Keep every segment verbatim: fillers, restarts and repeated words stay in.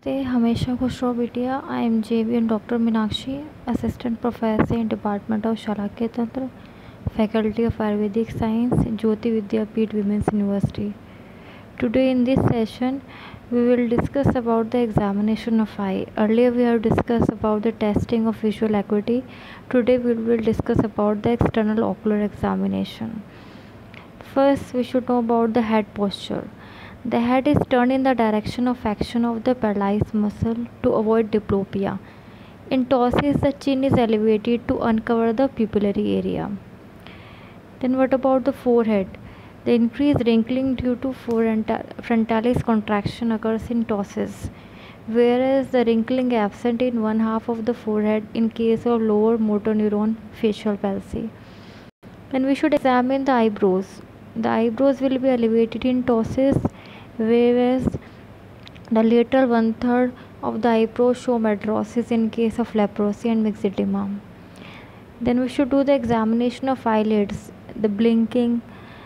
नमस्ते, हमेशा खुश रहो बिटिया। I am J B N doctor Meenakshi, assistant professor in department of Shalakya Tantra, faculty of Ayurvedic Science, Jyoti Vidyapeeth Women's University. Today in this session, we will discuss about the examination of eye. Earlier we have discussed about the testing of visual acuity. Today we will discuss about the external ocular examination. First, we should know about the head posture. The head is turned in the direction of action of the paralyzed muscle to avoid diplopia. In ptosis, the chin is elevated to uncover the pupillary area. Then what about the forehead? The increased wrinkling due to frontalis contraction occurs in ptosis, whereas the wrinkling absent in one half of the forehead in case of lower motor neuron facial palsy. Then we should examine the eyebrows. The eyebrows will be elevated in ptosis, whereas the lateral one third of the eyebrows show mydrosis in case of leprosy and myxedema. Then we should do the examination of eyelids. The blinking,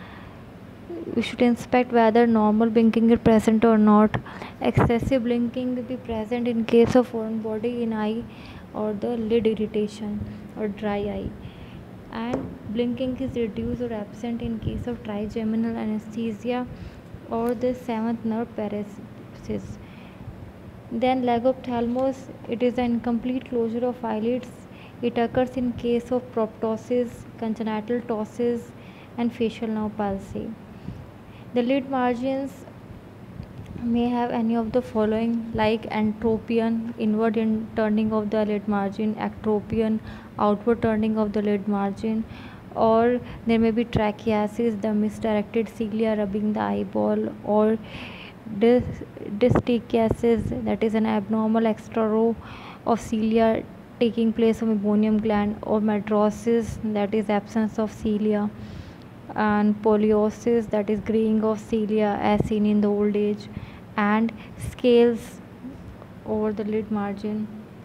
we should inspect whether normal blinking is present or not. Excessive blinking will be present in case of foreign body in eye or the lid irritation or dry eye, and blinking is reduced or absent in case of trigeminal anesthesia or the seventh nerve paralysis. Then legophthalmos, it is an incomplete closure of eyelids. It occurs in case of proptosis, congenital ptosis, and facial nerve palsy. The lid margins may have any of the following, like entropion, inward in turning of the lid margin, ectropion, outward turning of the lid margin, or there may be trichiasis, the misdirected cilia rubbing the eyeball, or dys- dystichiasis, that is an abnormal extra row of cilia taking place of meibomian gland, or mydrosis, that is absence of cilia, and poliosis, that is graying of cilia as seen in the old age, and scales over the lid margin.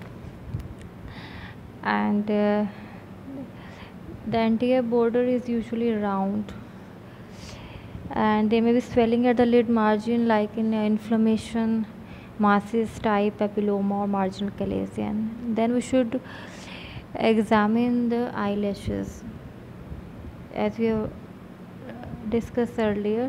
And uh, the anterior border is usually round, and there may be swelling at the lid margin like in uh, inflammation, masses type, papilloma, or marginal chalazion. Then we should examine the eyelashes as we have discussed earlier,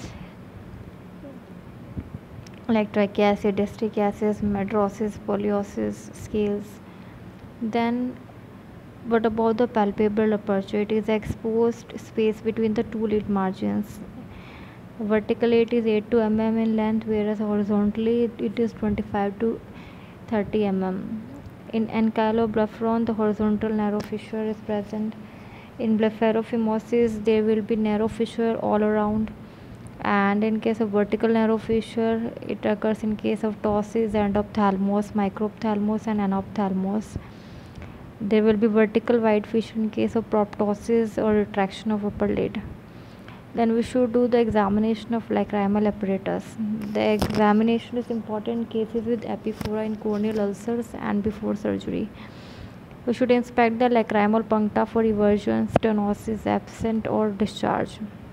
like trichiasis, dystichiasis, mydrosis, poliosis, scales. Then what about the palpebral aperture? It is exposed space between the two lid margins. Vertically it is eight to mm in length, whereas horizontally it is twenty-five to thirty mm. In ankyloblepharon, the horizontal narrow fissure is present. In blepharophimosis, there will be narrow fissure all around, and in case of vertical narrow fissure, it occurs in case of ptosis, endophthalmos, microphthalmos, and anophthalmos. There will be vertical wide fissure in case of proptosis or retraction of upper lid. Then we should do the examination of lacrimal apparatus. The examination is important in cases with epiphora in corneal ulcers and before surgery. We should inspect the lacrimal puncta for eversion, stenosis, absent, or discharge.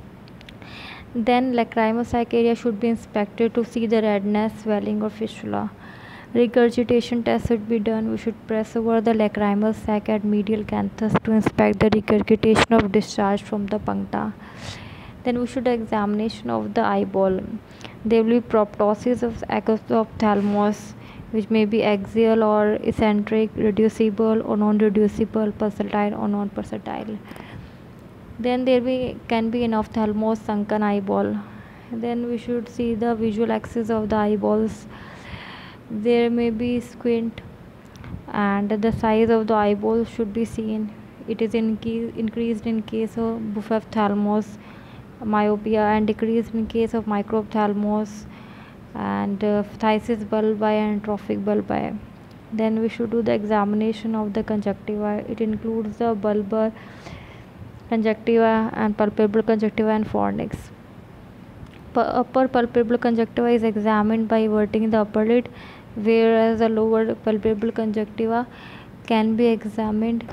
Then lacrimal sac area should be inspected to see the redness, swelling, or fistula. Regurgitation test should be done. We should press over the lacrimal sac at medial canthus to inspect the regurgitation of discharge from the puncta. Then we should do examination of the eyeball. There will be proptosis of ophthalmos, which may be axial or eccentric, reducible or non-reducible, pulsatile or non-pulsatile. Then there be, can be an ophthalmos sunken eyeball. Then we should see the visual axis of the eyeballs. There may be squint, and the size of the eyeball should be seen. It is in increased in case of buphophthalmos, myopia, and decreased in case of microphthalmos and uh, phthisis bulbi and trophic bulbi. Then we should do the examination of the conjunctiva. It includes the bulbar conjunctiva and palpebral conjunctiva and fornix. P- upper palpebral conjunctiva is examined by everting the upper lid, whereas the lower palpebral conjunctiva can be examined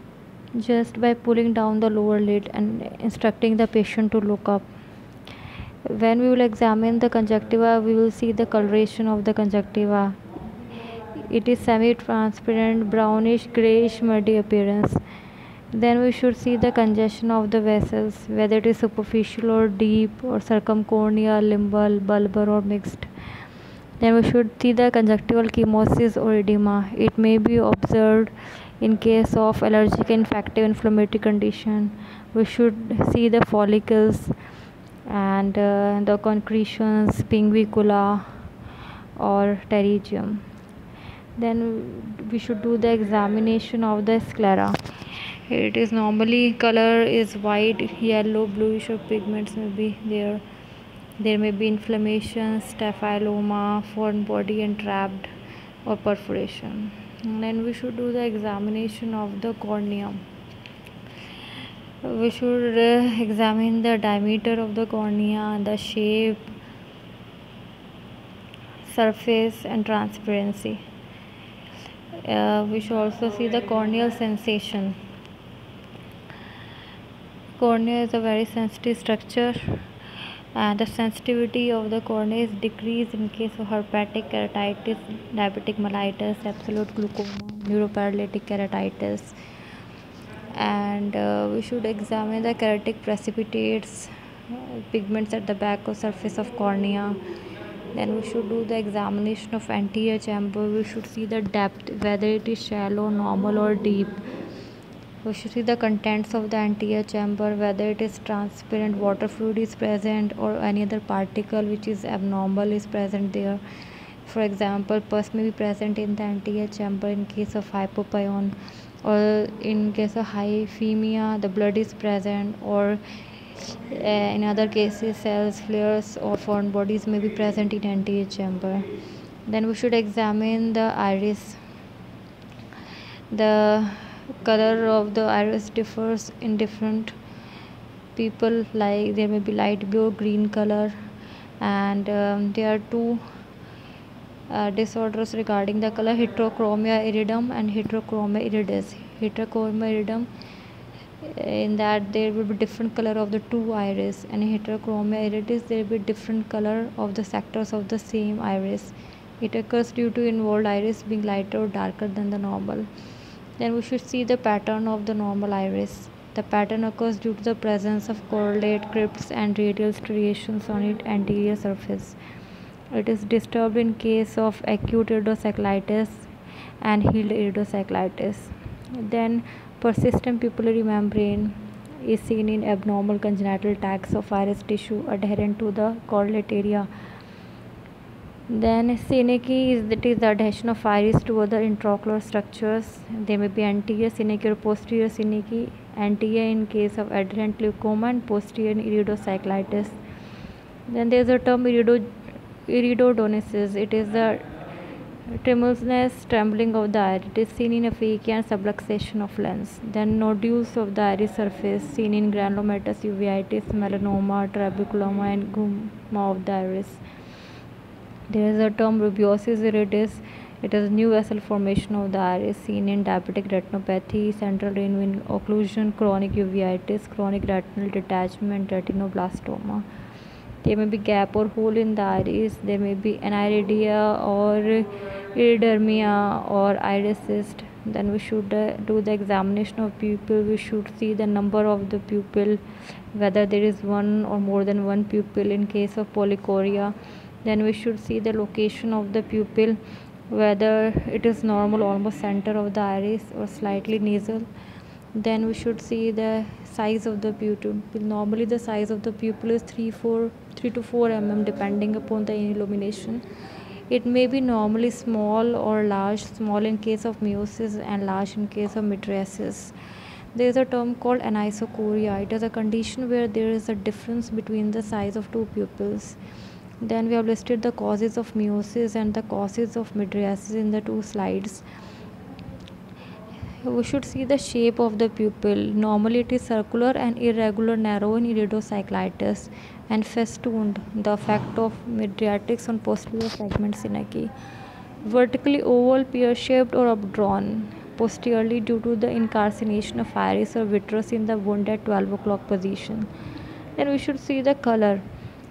just by pulling down the lower lid and instructing the patient to look up. When we will examine the conjunctiva, we will see the coloration of the conjunctiva. It is semi-transparent, brownish, grayish, muddy appearance. Then we should see the congestion of the vessels, whether it is superficial or deep, or circumcorneal, limbal, bulbar, or mixed. Then we should see the conjunctival chemosis or edema. It may be observed in case of allergic, infective, inflammatory condition. We should see the follicles and uh, the concretions, pinguicula, or pterygium. Then we should do the examination of the sclera. It is normally color is white, yellow, bluish, or pigments may be there. There may be inflammation, staphyloma, foreign body entrapped, or perforation. And then we should do the examination of the cornea. We should uh, examine the diameter of the cornea, the shape, surface, and transparency. Uh, we should also see the corneal sensation. Cornea is a very sensitive structure, and the sensitivity of the cornea is decreased in case of herpetic keratitis, diabetic mellitus, absolute glaucoma, neuroparalytic keratitis. And uh, we should examine the keratic precipitates, uh, pigments at the back or surface of cornea. Then we should do the examination of anterior chamber. We should see the depth, whether it is shallow, normal, or deep. We should see the contents of the anterior chamber, whether it is transparent water fluid is present or any other particle which is abnormal is present there. For example, pus may be present in the anterior chamber in case of hypopion, or in case of hyphemia the blood is present, or uh, in other cases cells, flares, or foreign bodies may be present in anterior chamber. Then we should examine the iris. The color of the iris differs in different people, like there may be light blue or green color, and um, there are two uh, disorders regarding the color: heterochromia iridum and heterochromia iridis. Heterochromia iridum, in that there will be different color of the two iris, and in heterochromia iridis there will be different color of the sectors of the same iris. It occurs due to involved iris being lighter or darker than the normal. Then we should see the pattern of the normal iris. The pattern occurs due to the presence of correlate crypts and radial striations on its anterior surface. It is disturbed in case of acute iridocyclitis and healed iridocyclitis. Then persistent pupillary membrane is seen in abnormal congenital tags of iris tissue adherent to the correlate area. Then synecdoche is that is the adhesion of iris to other intraocular structures. They may be anterior synecdoche or posterior synecdoche. Anterior in case of adherent glaucoma and posterior in iridocyclitis. Then there is a term irido, iridodonesis. It is the tremulous trembling of the iris. It is seen in aphakia and subluxation of lens. Then nodules of the iris surface seen in granulomatous uveitis, melanoma, trabeculoma, and gumma of the iris. There is a term rubiosis iridis. It is new vessel formation of the iris seen in diabetic retinopathy, central vein occlusion, chronic uveitis, chronic retinal detachment, retinoblastoma. There may be gap or hole in the iris. There may be aniridia or iridermia or iris cyst. Then we should uh, do the examination of pupil. We should see the number of the pupil, whether there is one or more than one pupil in case of polychoria. Then we should see the location of the pupil, whether it is normal almost center of the iris or slightly nasal. Then we should see the size of the pupil. Normally the size of the pupil is three to four millimeters depending upon the illumination. It may be normally small or large, small in case of miosis and large in case of mydriasis. There is a term called anisocoria. It is a condition where there is a difference between the size of two pupils. Then we have listed the causes of miosis and the causes of mydriasis in the two slides. We should see the shape of the pupil. Normally it is circular and irregular, narrow in iridocyclitis, and festooned, the effect of mydriatics on posterior segment synecdoche. Vertically oval, pear-shaped or updrawn posteriorly due to the incarceration of iris or vitreous in the wound at twelve o'clock position. Then we should see the color.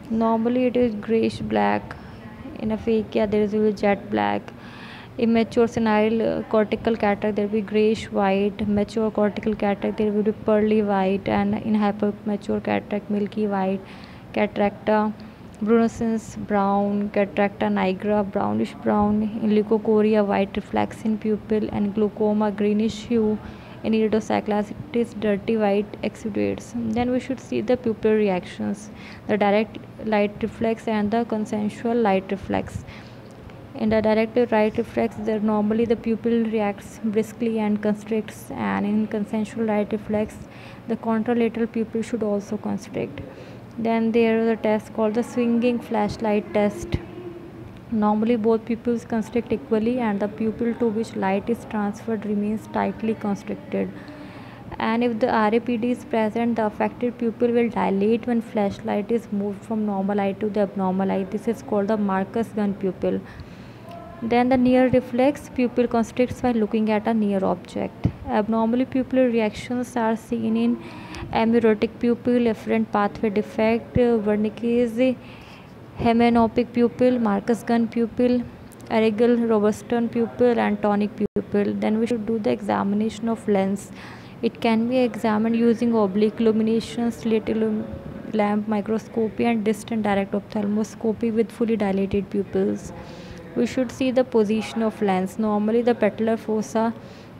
Normally it is grayish black. In aphakia there is will be jet black. Immature senile uh, cortical cataract there will be grayish white. Mature cortical cataract there will be pearly white, and in hypermature cataract milky white. Cataracta brunescens brown. Cataracta nigra brownish brown. In leukocoria white reflex in pupil, and glaucoma greenish hue. In iridocyclosis it is dirty white exudates. Then we should see the pupil reactions, the direct light reflex and the consensual light reflex. In the direct light reflex, there normally the pupil reacts briskly and constricts, and in consensual light reflex, the contralateral pupil should also constrict. Then there is a test called the swinging flashlight test. Normally both pupils constrict equally, and the pupil to which light is transferred remains tightly constricted. And if the R A P D is present, the affected pupil will dilate when flashlight is moved from normal eye to the abnormal eye. This is called the Marcus gun pupil. Then the near reflex, pupil constricts while looking at a near object. Abnormal pupil reactions are seen in amaurotic pupil, efferent pathway defect, Wernicke's hemianopic pupil, Marcus gun pupil, Arrigal Robertson pupil, and tonic pupil. Then we should do the examination of lens. It can be examined using oblique illumination, slit lamp microscopy, and distant direct ophthalmoscopy with fully dilated pupils. We should see the position of lens. Normally the patellar fossa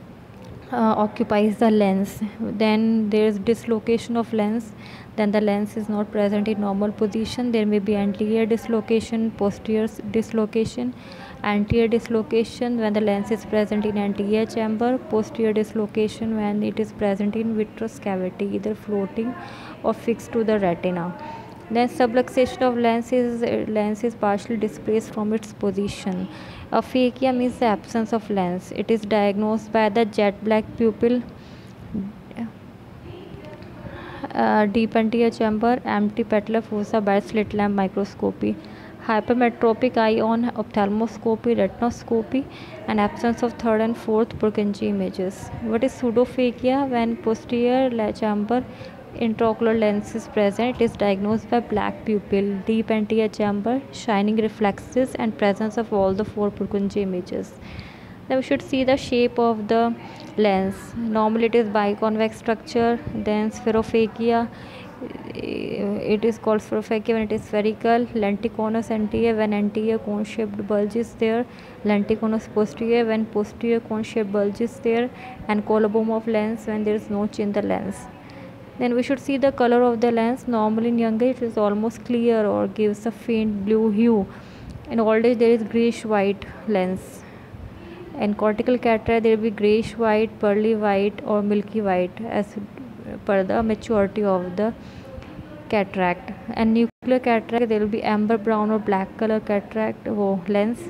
uh, occupies the lens. Then there is dislocation of lens. Then the lens is not present in normal position. There may be anterior dislocation, posterior dislocation. Anterior dislocation when the lens is present in anterior chamber. Posterior dislocation when it is present in vitreous cavity, either floating or fixed to the retina. Then subluxation of lens is lens is partially displaced from its position. Aphakia means the absence of lens. It is diagnosed by the jet black pupil, uh, deep anterior chamber, empty patellar fossa by slit lamp microscopy. Hypermetropic eye on ophthalmoscopy, retinoscopy, and absence of third and fourth Purkinje images. What is pseudophakia? When posterior chamber intraocular lens is present, it is diagnosed by black pupil, deep anterior chamber, shining reflexes, and presence of all the four Purkinje images. Then we should see the shape of the lens. Normally it is biconvex structure. Then spherophakia, it is called spherophakia when it is spherical. Lenticonus anterior when anterior cone shaped bulge is there. Lenticonus posterior when posterior cone shaped bulge is there. And colobome of lens when there is notch in the lens. Then we should see the color of the lens. Normally in young age it is almost clear or gives a faint blue hue. In old age there is greyish white lens. In cortical cataract there will be greyish white, pearly white, or milky white as per the maturity of the cataract. And nuclear cataract there will be amber brown or black color cataract or lens.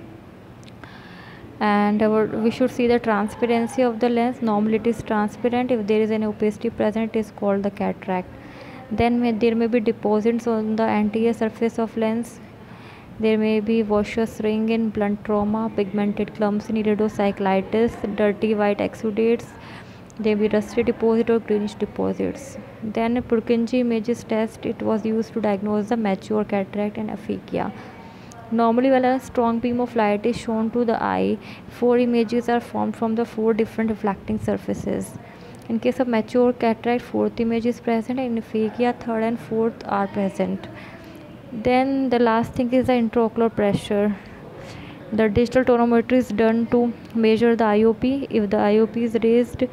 And our, we should see the transparency of the lens. Normally it is transparent. If there is any opacity present, it is called the cataract. Then may, there may be deposits on the anterior surface of lens. There may be vosseous ring in blunt trauma, pigmented clumps in iridocyclitis, dirty white exudates. There may be rusty deposit or greenish deposits. Then Purkinje images test, it was used to diagnose the mature cataract and aphakia. Normally when a strong beam of light is shown to the eye, four images are formed from the four different reflecting surfaces. In case of mature cataract, fourth image is present, and in aphakia, third and fourth are present. Then the last thing is the intraocular pressure. The digital tonometry is done to measure the I O P. If the I O P is raised,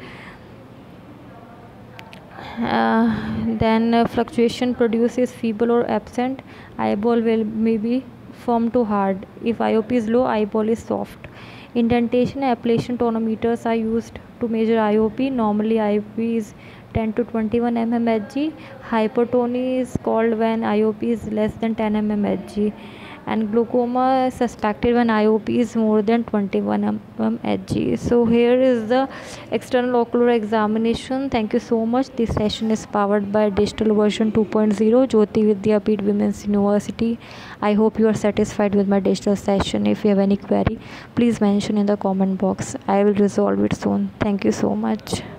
uh, then uh, fluctuation produces feeble or absent. Eyeball will maybe firm to hard. If I O P is low, eyeball is soft. Indentation and ablation tonometers are used to measure I O P. Normally I O P is ten to twenty-one millimeters Hg. Hypertony is called when I O P is less than ten millimeters Hg. And glaucoma is suspected when I O P is more than twenty-one millimeters Hg. So here is the external ocular examination. Thank you so much. This session is powered by digital version two point oh, Jyoti Vidyapeeth Women's University. I hope you are satisfied with my digital session. If you have any query, please mention in the comment box. I will resolve it soon. Thank you so much.